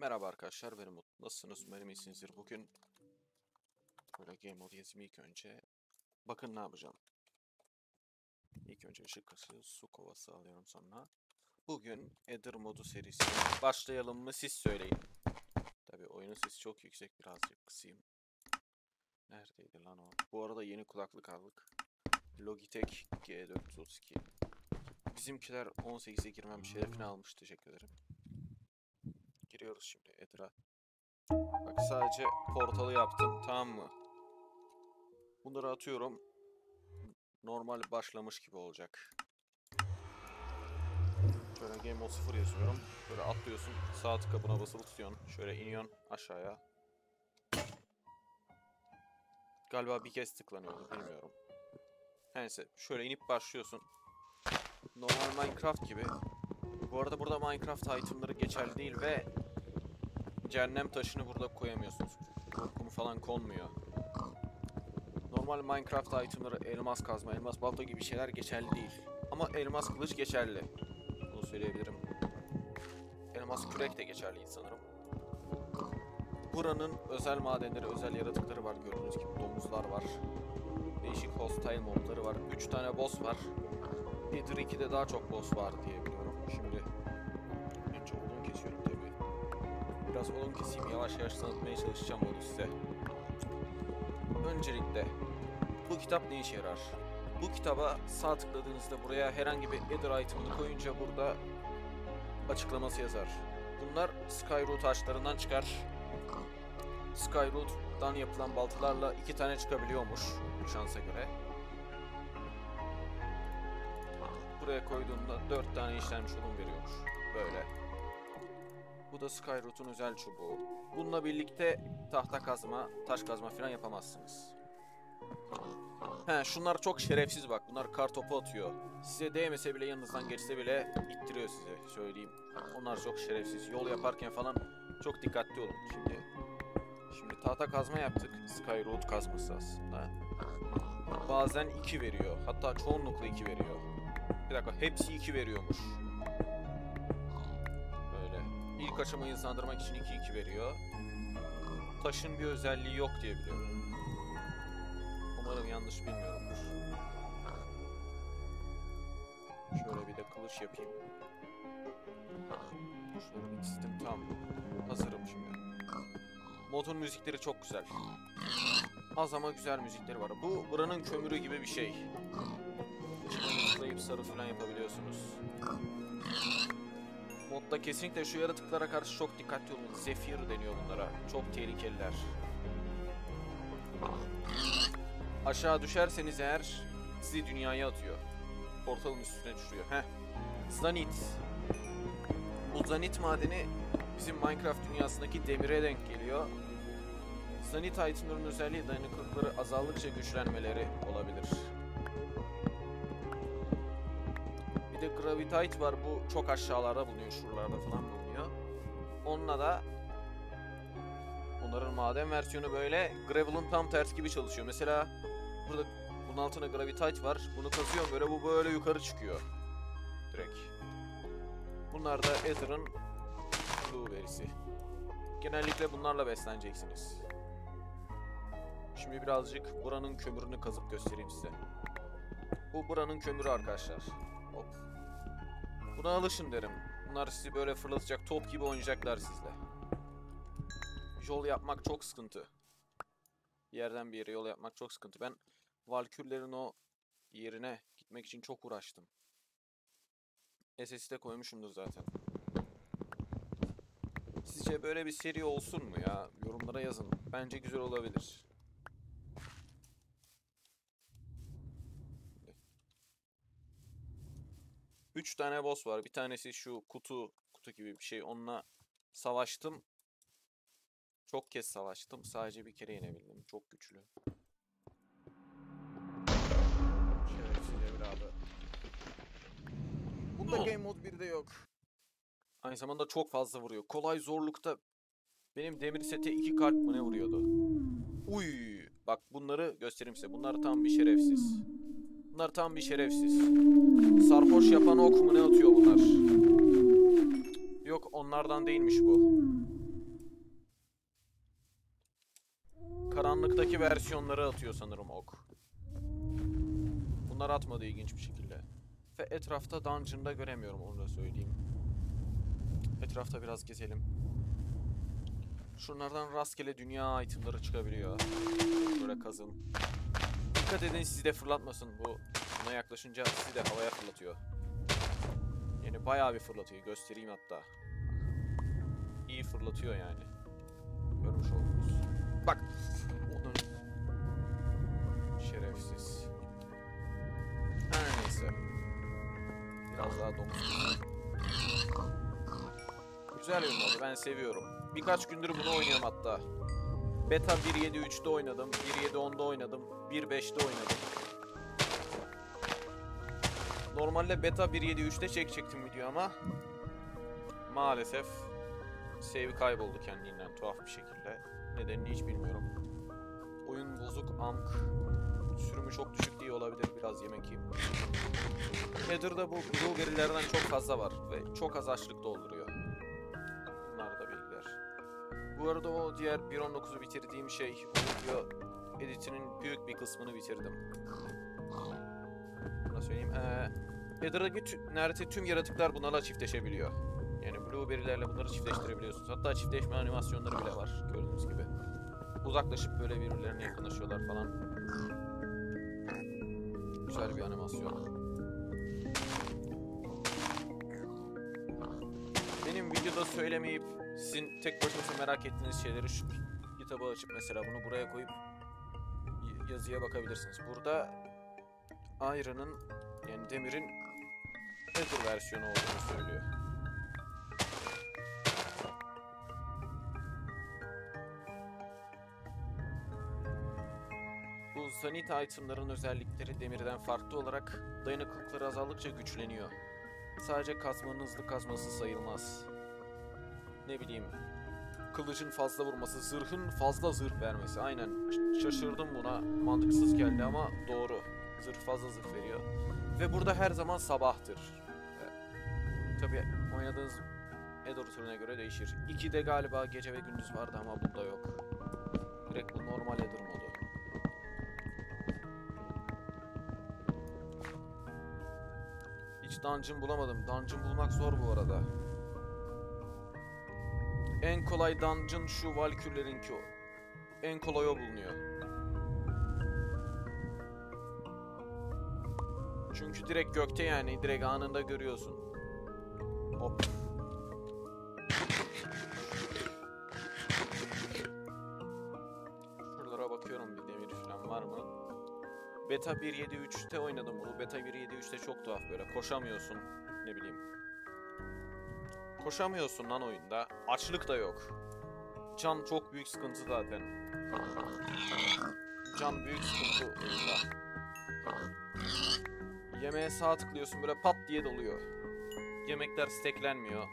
Merhaba arkadaşlar, ben Umut. Nasılsınız? Umarım iyisinizdir. Bugün böyle game mode yazayım ilk önce. Bakın ne yapacağım. İlk önce ışık kası, su kovası alıyorum sonra. Bugün Eder modu serisi. Başlayalım mı siz söyleyin. Tabi oyunun sesi çok yüksek, birazcık kısayım. Neredeydi lan o? Bu arada yeni kulaklık aldık. Logitech G432. Bizimkiler 18'e girmem şerefini almış, teşekkür ederim. Giriyoruz şimdi Eder'a. Bak sadece portalı yaptım, tamam mı? Bunları atıyorum. Normal başlamış gibi olacak. Şöyle Game Mode 0 yazıyorum. Böyle atlıyorsun. Sağ tıka buna basılı tutuyorsun. Şöyle iniyorsun aşağıya. Galiba bir kez tıklanıyordu, bilmiyorum. Neyse şöyle inip başlıyorsun. Normal Minecraft gibi. Bu arada burada Minecraft itemları geçerli değil ve cehennem taşını burada koyamıyorsunuz. Kumu falan konmuyor. Normal Minecraft itemları elmas kazma, elmas balta gibi şeyler geçerli değil. Ama elmas kılıç geçerli. Bunu söyleyebilirim. Elmas kürek de geçerli sanırım. Buranın özel madenleri, özel yaratıkları var gördüğünüz gibi. Domuzlar var. Değişik hostile mobları var. 3 tane boss var. Eder 2'de daha çok boss var diye biliyorum. Şimdi önce odun kesiyorum tabii. Biraz odun keseyim, yavaş yavaş tanıtmaya çalışacağım onu size. Öncelikle bu kitap ne işe yarar? Bu kitaba sağ tıkladığınızda buraya herhangi bir Eder item'ını koyunca burada açıklaması yazar. Bunlar Skyroot taşlarından çıkar. Skyroot'dan yapılan baltalarla 2 tane çıkabiliyormuş şansa göre. Buraya koyduğunda 4 tane işlenmiş odun veriyormuş. Böyle. Bu da Skyroot'un özel çubuğu. Bununla birlikte tahta kazma, taş kazma falan yapamazsınız. He, şunlar çok şerefsiz bak. Bunlar kar topu atıyor. Size değmese bile, yanınızdan geçse bile ittiriyor size. Söyleyeyim. Onlar çok şerefsiz. Yol yaparken falan çok dikkatli olun. Şimdi tahta kazma yaptık. Skyroot kazması aslında. Bazen 2 veriyor. Hatta çoğunlukla 2 veriyor. Bir dakika, hepsi 2 veriyormuş. Böyle. İlk aşamayı hızlandırmak için 2 veriyor. Taşın bir özelliği yok diye biliyorum. Umarım yanlış bilmiyorumdur. Şöyle bir de kılıç yapayım. Şunları bir çizdim, tamam. Hazırım şimdi. Modun müzikleri çok güzel. Az ama güzel müzikleri var. Bu buranın kömürü gibi bir şey. Tıklayıp sarı falan yapabiliyorsunuz. Modda kesinlikle şu yaratıklara karşı çok dikkatli olun. Zephyr deniyor bunlara. Çok tehlikeliler. Aşağı düşerseniz eğer sizi dünyaya atıyor. Portalın üstüne düşürüyor. Zanit. Bu zanit madeni bizim Minecraft dünyasındaki demire denk geliyor. Zanit itemların özelliği dayanıklılıkları azaldıkça güçlenmeleri olabilir. Bir de Gravitite var. Bu çok aşağılarda bulunuyor. Şuralarda falan bulunuyor. Onunla da onların maden versiyonu böyle Gravel'ın tam tersi gibi çalışıyor. Mesela burada bunun altında Gravitite var. Bunu kazıyorum böyle, bu böyle yukarı çıkıyor. Direkt. Bunlar da Eder'ın blueberry'si. Genellikle bunlarla besleneceksiniz. Şimdi birazcık buranın kömürünü kazıp göstereyim size. Bu buranın kömürü arkadaşlar. Hop. Buna alışın derim. Bunlar sizi böyle fırlatacak, top gibi oynayacaklar sizle. Yol yapmak çok sıkıntı. Bir yerden bir yere yol yapmak çok sıkıntı. Ben Valkürlerin o yerine gitmek için çok uğraştım. SS'de koymuşumdur zaten. Sizce böyle bir seri olsun mu ya? Yorumlara yazın. Bence güzel olabilir. 3 tane boss var. Bir tanesi şu kutu gibi bir şey. Onunla savaştım. Çok kez savaştım. Sadece bir kere yenebildim. Çok güçlü. Şerefsiz evladı. Bunda Game Mode 1'de yok. Aynı zamanda çok fazla vuruyor. Kolay zorlukta benim demir sete 2 kalp mı ne vuruyordu? Uy, bak bunları göstereyim size. Bunlar tam bir şerefsiz. Bunlar tam bir şerefsiz. Sarhoş yapan ok mu ne atıyor bunlar? Yok, onlardan değilmiş bu. Karanlıktaki versiyonları atıyor sanırım ok. Bunlar atmadı ilginç bir şekilde. Ve etrafta dungeon'da göremiyorum, onu da söyleyeyim. Etrafta biraz gezelim. Şunlardan rastgele dünya itemları çıkabiliyor. Böyle kazın. Dikkat edin sizi de fırlatmasın. Buna yaklaşınca sizi de havaya fırlatıyor. Yani bayağı bir fırlatıyor. Göstereyim hatta. İyi fırlatıyor yani. Görmüş oldunuz. Bak. Onun şerefsiz. Her neyse. Biraz daha domuz. Güzel bir modu. Ben seviyorum. Birkaç gündür bunu oynuyorum hatta. Beta 1.7.3'te oynadım. 1.7.10'da oynadım. 1.5'te oynadım. Normalde beta 1.7.3'te çekecektim video ama maalesef save kayboldu kendinden tuhaf bir şekilde. Nedenini hiç bilmiyorum. Oyun bozuk, amk. Sürümü çok düşük diye olabilir, biraz yemek yiyeyim. Nether'da bu blueberry'lerden çok fazla var ve çok az açlık dolduruyor. Bunlar da bilgiler. Bu arada o diğer 1.19'u bitirdiğim o video editinin büyük bir kısmını bitirdim. Nasıl söyleyeyim? Nether'daki neredeyse tüm yaratıklar bunlarla çiftleşebiliyor. Yani blueberry'lerle bunları çiftleştirebiliyorsunuz. Hatta çiftleşme animasyonları bile var gördüğünüz gibi. Uzaklaşıp böyle birbirlerine yakınlaşıyorlar falan. Güzel bir animasyon. Benim videoda söylemeyip sizin tek başınıza merak ettiğiniz şeyleri şu kitabı açıp mesela bunu buraya koyup yazıya bakabilirsiniz. Burada Iron'ın yani demirin Nether versiyonu olduğunu söylüyor. Bu Zanit itemların özellikleri demirden farklı olarak dayanıklılıkları azaldıkça güçleniyor. Sadece kazmanın hızlı kazması sayılmaz. Ne bileyim, kılıcın fazla vurması, zırhın fazla zırh vermesi. Aynen, şaşırdım buna, mantıksız geldi ama doğru. Zırh fazla zırh veriyor. Ve burada her zaman sabahtır. Tabii oynadığınız Nether türüne göre değişir. 2'de galiba gece ve gündüz vardı ama bunda yok. Direkt bu normal Nether modu. Hiç dungeon bulamadım. Dungeon bulmak zor bu arada. En kolay dungeon şu Valkürlerinki o. En kolay o bulunuyor. Çünkü direkt gökte yani. Direkt anında görüyorsun. Hop. Şuralara bakıyorum bir demir falan var mı? Beta 1.7.3'te oynadım bunu. Beta 1.7.3'te çok tuhaf böyle. Koşamıyorsun. Ne bileyim. Koşamıyorsun lan oyunda. Açlık da yok. Can çok büyük sıkıntı zaten. Can büyük sıkıntı oyunda. Yemeğe sağ tıklıyorsun böyle pat diye doluyor. Yemekler steklenmiyor.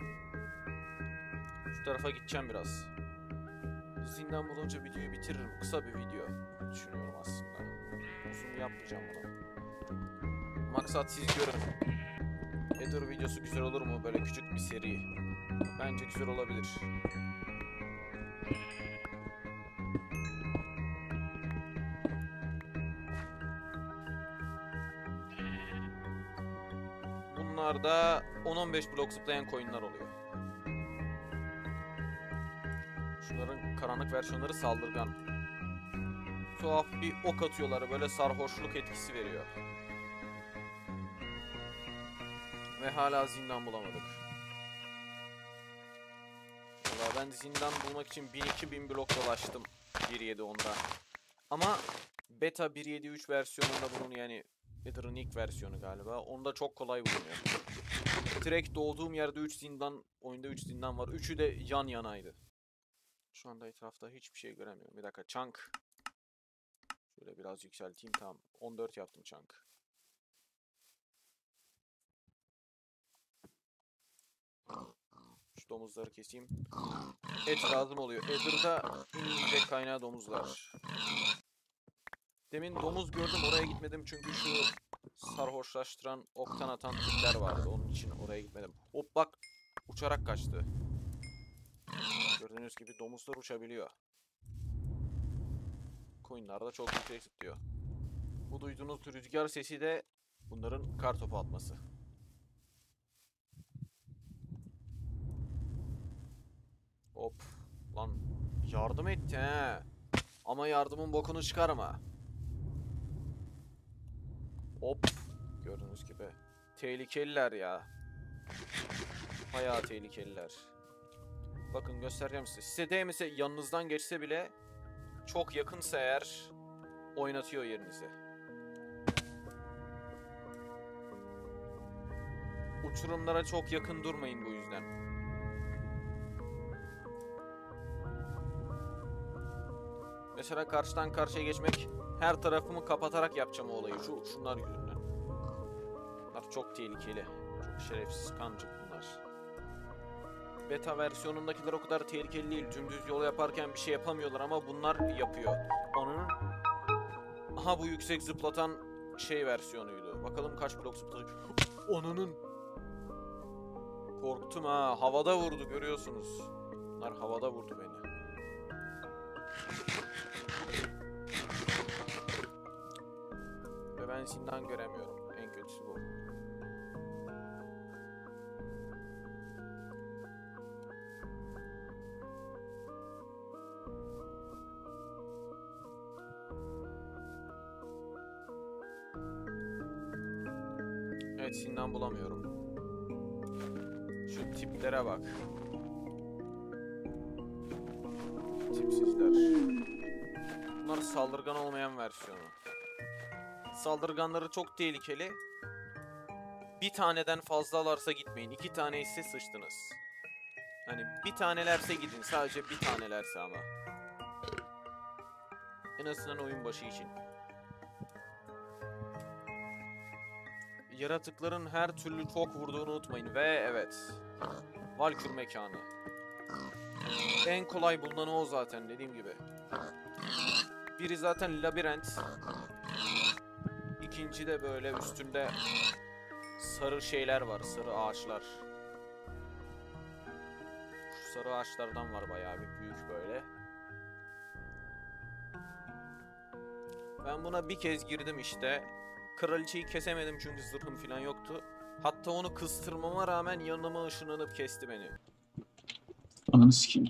Şu tarafa gideceğim biraz. Zindan bulunca videoyu bitiririm. Kısa bir video düşünüyorum aslında. Uzun yapmayacağım bunu. Maksat siz görün. Nether videosu güzel olur mu? Böyle küçük bir seri. Bence güzel olabilir. Bunlarda 10-15 blok zıplayan coin'ler oluyor. Şunların karanlık versiyonları saldırgan. Tuhaf bir ok atıyorlar, böyle sarhoşluk etkisi veriyor. Ve hala zindan bulamadık. Valla ben zindan bulmak için 1000-2000 blok dolaştım 1.7.10'da. Ama beta 1.7.3 versiyonunda bunun yani Nether'ın ilk versiyonu galiba. Onda çok kolay bulunuyor. Direkt doğduğum yerde 3 zindan, oyunda 3 zindan var. Üçü de yan yanaydı. Şu anda etrafta hiçbir şey göremiyorum. Bir dakika, chunk. Şöyle biraz yükselteyim, tamam. 14 yaptım chunk. Şu domuzları keseyim. Et lazım oluyor. Nether'da en yüksek kaynağı domuzlar. Demin domuz gördüm, oraya gitmedim çünkü şu sarhoşlaştıran, oktan atan tipler vardı. Onun için oraya gitmedim. Hop bak, uçarak kaçtı. Gördüğünüz gibi domuzlar uçabiliyor. coin'larda çok yüksek tutuyor. Bu duyduğunuz rüzgar sesi de bunların kartopu atması. Hop. Lan yardım etti he. Ama yardımın bokunu çıkarma. Hop. Gördüğünüz gibi. Tehlikeliler ya. Bayağı tehlikeliler. Bakın göstereceğim size. Size değmese, yanınızdan geçse bile çok yakınsa eğer oynatıyor yerinizi. Uçurumlara çok yakın durmayın bu yüzden. Mesela karşıdan karşıya geçmek, her tarafımı kapatarak yapacağım o olayı. Şunlar yüzünden. Bunlar çok tehlikeli. Çok şerefsiz kancık bunlar. Beta versiyonundakiler o kadar tehlikeli değil. Dümdüz yol yaparken bir şey yapamıyorlar ama bunlar yapıyor. Onun... Aha, bu yüksek zıplatan şey versiyonuydu. Bakalım kaç blok zıplatacak. Onunun... Korktum ha. Havada vurdu, görüyorsunuz. Bunlar havada vurdu beni. Ve ben zindan göremiyorum. En kötüsü bu. Evet, zindan bulamıyorum. Şu tiplere bak. Tipsizler. Bunlar saldırgan olmayan versiyonu. Saldırganları çok tehlikeli. Bir taneden fazlalarsa gitmeyin. 2 tane ise sıçtınız. Hani bir tanelerse gidin. Sadece bir tanelerse ama. En azından oyun başı için. Yaratıkların her türlü çok vurduğunu unutmayın. Ve evet. Valkür mekanı. En kolay bulunanı o zaten, dediğim gibi. Biri zaten labirent. İkinci de böyle üstünde sarı şeyler var. Sarı ağaçlar. Şu sarı ağaçlardan var bayağı bir büyük böyle. Ben buna bir kez girdim işte. Kraliçeyi kesemedim çünkü zırhım falan yoktu. Hatta onu kıstırmama rağmen yanıma ışınlanıp kesti beni. Ananı sikeyim.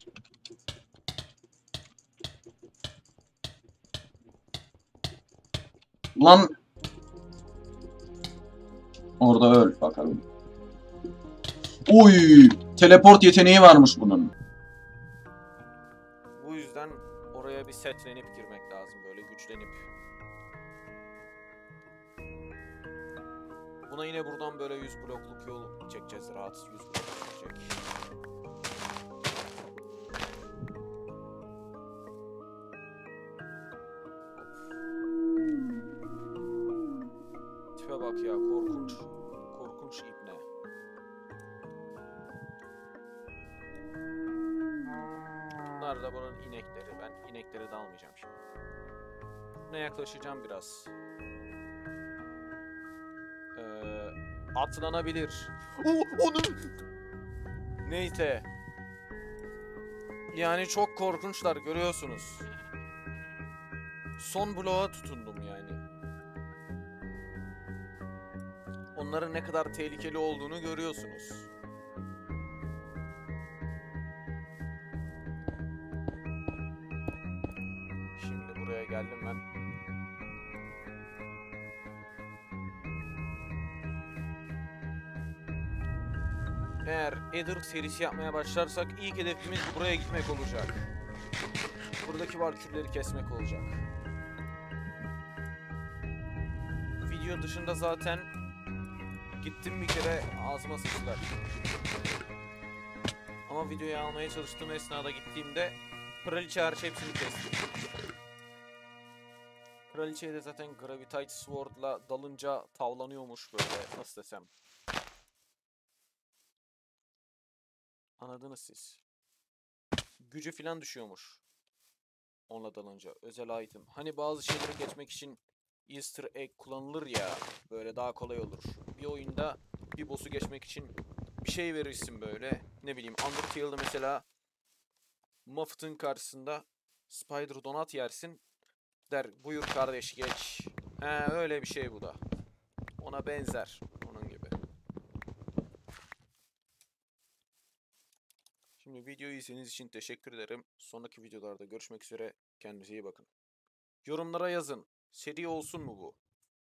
Lan. Orada öl bakalım. Oy! Teleport yeteneği varmış bunun. Bu yüzden oraya bir setlenip girmek lazım, böyle güçlenip. Buna yine buradan böyle 100 blokluk yol çekeceğiz, rahat 100 blok çekecek. Tipe bak ya, korkunç. Korkunç ibne. Bunlar da buranın inekleri. Ben inekleri de almayacağım şimdi. Buna yaklaşacağım biraz. Atlanabilir. Onun... Neyse. Yani çok korkunçlar, görüyorsunuz. Son bloğa tutundum yani. Onların ne kadar tehlikeli olduğunu görüyorsunuz. Şimdi buraya geldim ben. Eğer Eder serisi yapmaya başlarsak ilk hedefimiz buraya gitmek olacak. Buradaki valkürleri kesmek olacak. Video dışında zaten gittim bir kere, ağzıma sıçtılar. Ama videoyu almaya çalıştığım esnada gittiğimde kraliçe hariç hepsini kesti. Kraliçeye de zaten Gravitite Sword'la dalınca tavlanıyormuş böyle, nasıl desem. Anladınız siz. Gücü filan düşüyormuş. Onunla dalınca. Özel item. Hani bazı şeyleri geçmek için Easter egg kullanılır ya. Böyle daha kolay olur. Bir oyunda bir boss'u geçmek için bir şey verirsin böyle. Ne bileyim, Undertale'da mesela Muffet'ın karşısında Spider Donut yersin. Der buyur kardeş geç. He öyle bir şey bu da. Ona benzer. Onun gibi. Şimdi videoyu izlediğiniz için teşekkür ederim. Sonraki videolarda görüşmek üzere. Kendinize iyi bakın. Yorumlara yazın. Seri olsun mu bu?